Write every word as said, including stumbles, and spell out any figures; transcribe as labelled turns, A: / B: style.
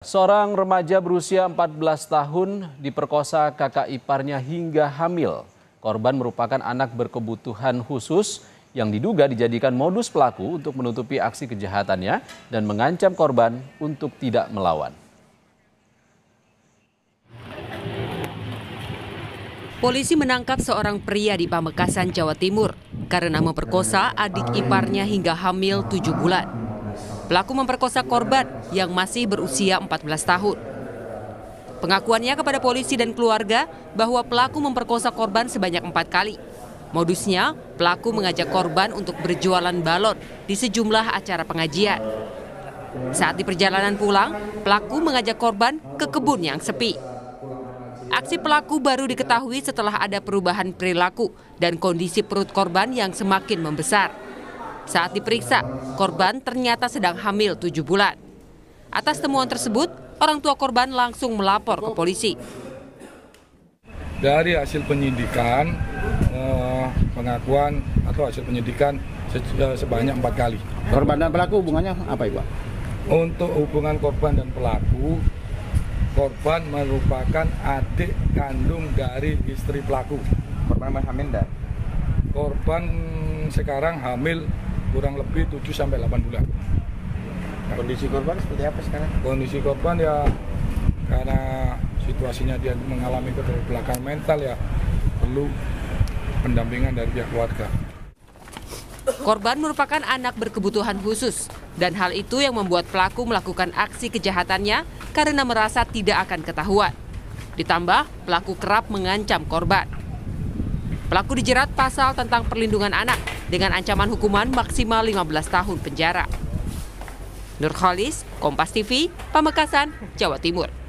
A: Seorang remaja berusia empat belas tahun diperkosa kakak iparnya hingga hamil. Korban merupakan anak berkebutuhan khusus yang diduga dijadikan modus pelaku untuk menutupi aksi kejahatannya dan mengancam korban untuk tidak melawan.
B: Polisi menangkap seorang pria di Pamekasan, Jawa Timur karena memperkosa adik iparnya hingga hamil tujuh bulan. Pelaku memperkosa korban yang masih berusia empat belas tahun. Pengakuannya kepada polisi dan keluarga bahwa pelaku memperkosa korban sebanyak empat kali. Modusnya, pelaku mengajak korban untuk berjualan balon di sejumlah acara pengajian. Saat di perjalanan pulang, pelaku mengajak korban ke kebun yang sepi. Aksi pelaku baru diketahui setelah ada perubahan perilaku dan kondisi perut korban yang semakin membesar. Saat diperiksa, korban ternyata sedang hamil tujuh bulan. Atas temuan tersebut, orang tua korban langsung melapor ke polisi.
C: Dari hasil penyidikan, eh, pengakuan atau hasil penyidikan sebanyak empat kali.
D: Korban dan pelaku hubungannya apa, Ibu?
C: Untuk hubungan korban dan pelaku, korban merupakan adik kandung dari istri pelaku.
D: Korban hamil dan?
C: Korban sekarang hamil kurang lebih tujuh sampai delapan bulan.
D: Kondisi korban seperti apa sekarang?
C: Kondisi korban ya karena situasinya dia mengalami keterbelakangan mental ya perlu pendampingan dari pihak keluarga.
B: Korban merupakan anak berkebutuhan khusus dan hal itu yang membuat pelaku melakukan aksi kejahatannya karena merasa tidak akan ketahuan. Ditambah pelaku kerap mengancam korban. Pelaku dijerat pasal tentang perlindungan anak dengan ancaman hukuman maksimal lima belas tahun penjara. Nurkholis, Kompas T V, Pamekasan, Jawa Timur.